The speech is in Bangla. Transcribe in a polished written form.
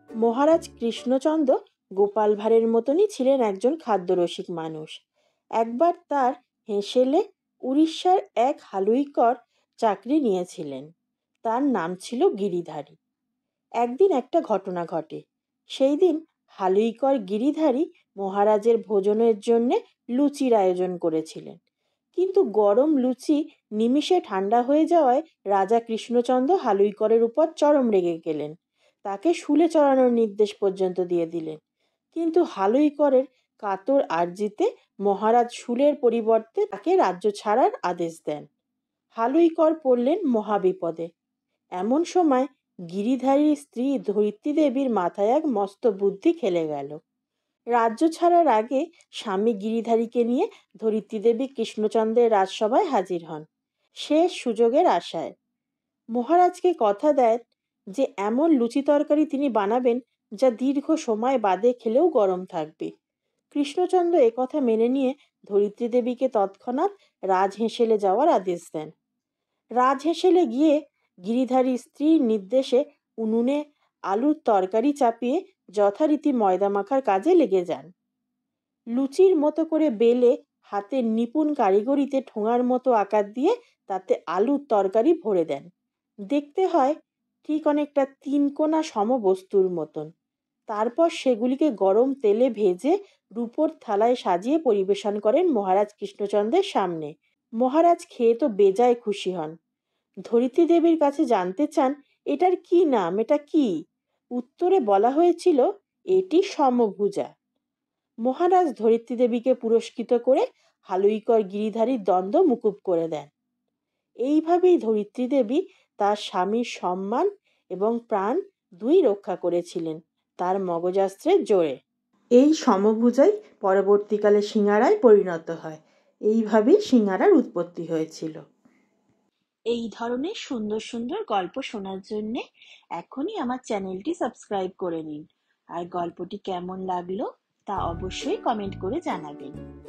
মহারাজ কৃষ্ণচন্দ্র গোপাল ভাঁড়ের মতনই ছিলেন একজন খাদ্যরসিক মানুষ। একবার তার হেঁসেলে উড়িষ্যার এক হালুইকর চাকরি নিয়েছিলেন। তার নাম ছিল গিরিধারী। একদিন একটা ঘটনা ঘটে। সেই দিন হালুইকর গিরিধারী মহারাজের ভোজনের জন্যে লুচির আয়োজন করেছিলেন। কিন্তু গরম লুচি নিমিষে ঠান্ডা হয়ে যাওয়ায় রাজা কৃষ্ণচন্দ্র হালুইকরের উপর চরম রেগে গেলেন। তাকে শুলে চড়ানোর নির্দেশ পর্যন্ত দিয়ে দিলেন। কিন্তু হালুইকরের কাতর আর্জিতে মহারাজ শুলের পরিবর্তে তাকে রাজ্য ছাড়ার আদেশ দেন। হালুইকর পড়লেন মহাবিপদে। এমন সময় গিরিধারীর স্ত্রী ধরিত্রী দেবীর মাথায় এক মস্ত বুদ্ধি খেলে গেল। রাজ্য ছাড়ার আগে স্বামী গিরিধারীকে নিয়ে ধরিত্রী দেবী কৃষ্ণচন্দ্রের রাজসভায় হাজির হন, শেষ সুযোগের আশায়। মহারাজকে কথা দেন যে এমন লুচি তরকারি তিনি বানাবেন যা দীর্ঘ সময় বাদে খেলেও গরম থাকবে। কৃষ্ণচন্দ্র একথা মেনে নিয়ে ধরিত্রী দেবীকে তৎক্ষণাৎ রাজহেঁসেলে যাওয়ার আদেশ দেন। রাজহেঁসেলে গিয়ে গিরিধারীর স্ত্রীর নির্দেশে উনুনে আলুর তরকারি চাপিয়ে যথারীতি ময়দা মাখার কাজে লেগে যান। লুচির মতো করে বেলে হাতের নিপুণ কারিগরিতে ঠোঙার মতো আকার দিয়ে তাতে আলুর তরকারি ভরে দেন। দেখতে হয় ঠিক অনেকটা তিনকোনা সমবস্তুর মতন। তারপর সেগুলিকে গরম তেলে ভেজে রূপোর থালায় সাজিয়ে পরিবেশন করেন মহারাজ কৃষ্ণচন্দ্রের সামনে। মহারাজ খেয়ে তো বেজায় খুশি হন। ধরিত্রী দেবীর কাছে জানতে চান এটার কি নাম, এটা কি? উত্তরে বলা হয়েছিল এটি সমভুজা। মহারাজ ধরিত্রী দেবীকে পুরস্কৃত করে হালুইকর গিরিধারীর দ্বন্দ্ব মুকুব করে দেন। এইভাবেই ধরিত্রী দেবী তার স্বামীর সম্মান এবং প্রাণ দুই রক্ষা করেছিলেন তার মগজাস্ত্রের জোরে। এই সমভুজাই পরবর্তীকালে সিঙ্গারায় পরিণত হয়। এইভাবেই সিঙ্গারার উৎপত্তি হয়েছিল। এই ধরনের সুন্দর সুন্দর গল্প শোনার জন্য এখনই আমার চ্যানেলটি সাবস্ক্রাইব করে নিন। আর গল্পটি কেমন লাগলো তা অবশ্যই কমেন্ট করে জানাবেন।